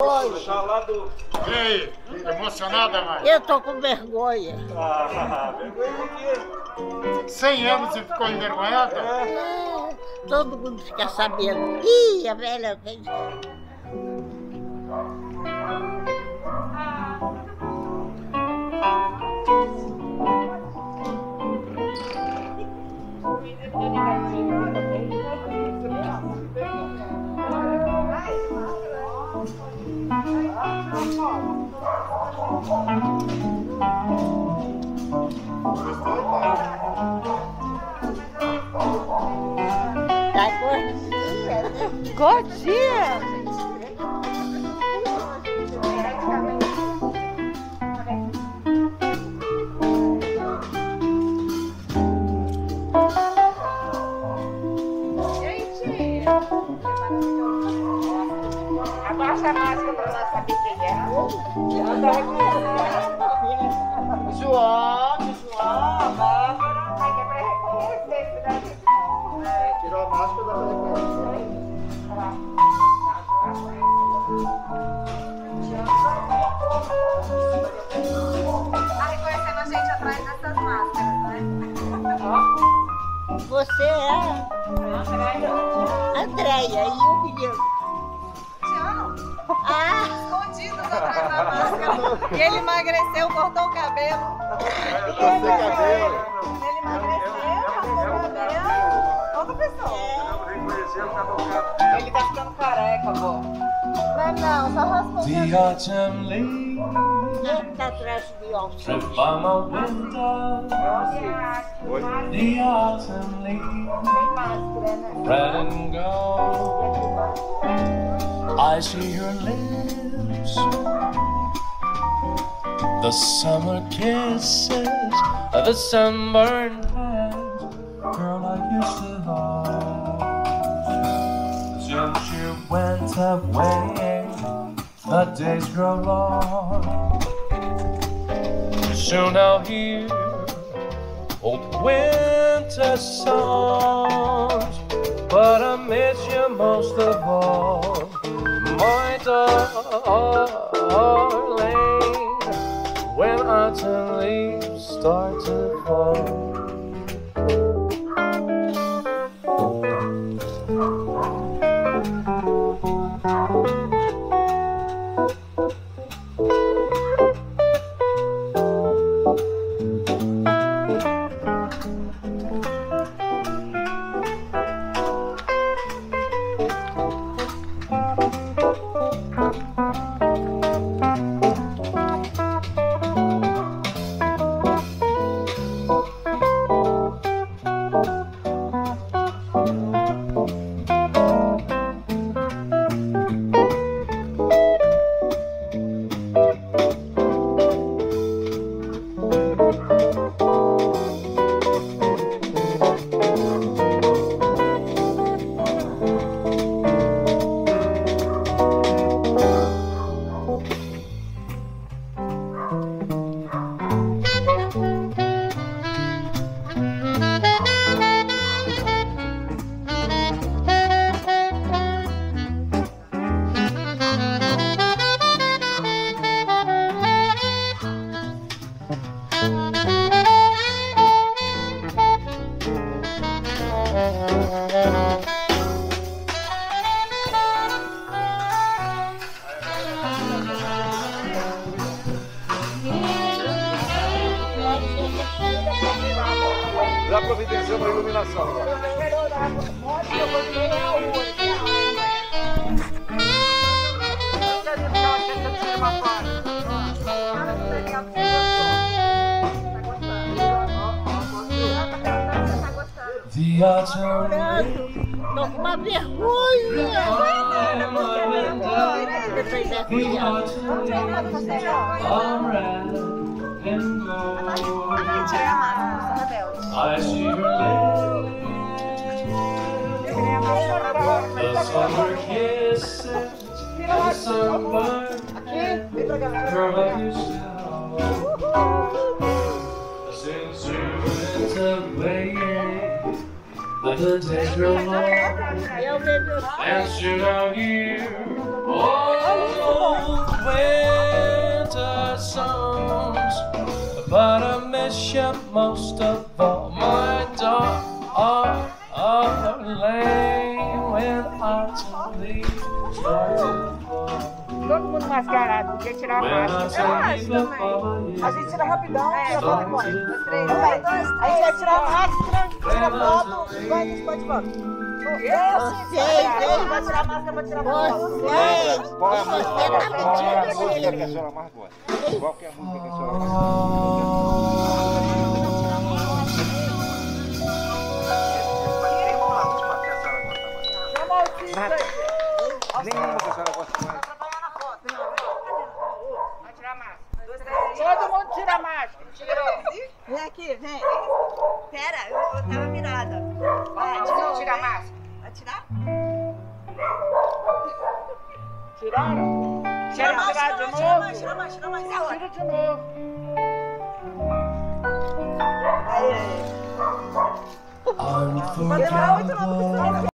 E aí, emocionada, mãe? Eu tô com vergonha. Vergonha do quê? 100 anos e ficou envergonhada? Todo mundo fica sabendo. Ih, a velha vem. Tá gordinha, né? Gordinha? Abaixa a máscara pra nós saber quem é. João, a Bárbara. Vai que é pra reconhecer, né? Tirou a máscara, dá pra reconhecer. Tá reconhecendo a gente atrás dessas máscaras, né? Você é a Andréia e o menino. Ah! Escondidos atrás da máscara. E ele emagreceu, cortou o cabelo. Sem cabelo. Ele emagreceu, cortou o cabelo. Outra pessoa. Ele tá ficando careca, vó. Não, só raspou o The cabelo. autumn leaves Quem tá atrás de óculos? drift by my window. The autumn leaves, red and gold. I see your lips, the summer kisses of a sunburned hand, girl I used to hold. Since you went away, the days grow long. Soon I'll hear old winter songs, but I miss you most of all, my darling, when autumn leaves start to fall. Já providenciou uma iluminação. The autumn leaves Tô com uma vergonha. Depois dessa The autumn leaves are red and gold. I see your lips, the summer kisses, the sunburn, girl I used to hold. Since you went away, the days grow long, and soon I'll hear all you most of all, my darling. When ultimately start to fall. Todo mundo mascarado, podia tirar a máscara. A gente tira rapidão. Tira foto e bora. 2, 3, vai. A gente vai tirar a máscara, tira foto e vai, a gente pode voltar. Vocês, Vai tirar a máscara, vai tirar a foto. vocês, Qual é a você música? tá Qual é a mentindo música que a ele. senhora mais gosta? Qual que é a música que a senhora mais Chama o Cícero aí. Nenhuma que a senhora gosta mais. Vai tirar a máscara. 2, 3, Todo mundo tira a máscara. vem aqui, vem. Pera, eu tava mirada. Vai, Todo de mundo novo, tira a vem. máscara. Vai tirar? Tiraram? Tira Quer mais, tirar de tira novo? mais, tira mais, tira mais. Ela. Tira de novo. Aí. Vai demorar muito não, porque senão